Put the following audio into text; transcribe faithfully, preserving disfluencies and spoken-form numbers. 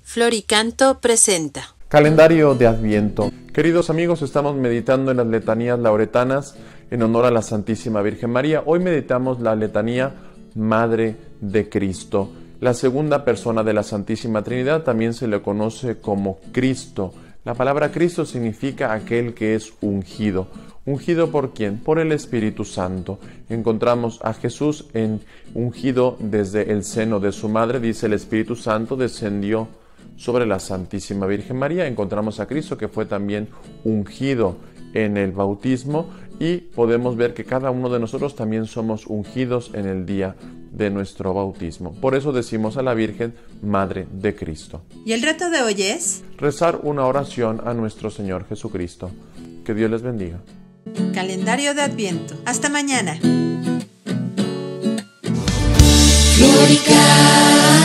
Floricanto presenta Calendario de Adviento. Queridos amigos, estamos meditando en las letanías lauretanas en honor a la Santísima Virgen María. Hoy meditamos la letanía Madre de Cristo. La segunda persona de la Santísima Trinidad también se le conoce como Cristo. La palabra Cristo significa aquel que es ungido. ¿Ungido por quién? Por el Espíritu Santo. Encontramos a Jesús en ungido desde el seno de su madre. Dice: el Espíritu Santo descendió sobre la Santísima Virgen María. Encontramos a Cristo, que fue también ungido en el bautismo, y podemos ver que cada uno de nosotros también somos ungidos en el día de nuestro bautismo. Por eso decimos a la Virgen Madre de Cristo. ¿Y el reto de hoy es? Rezar una oración a nuestro Señor Jesucristo. Que Dios les bendiga. Calendario de Adviento. Hasta mañana. Floricanto.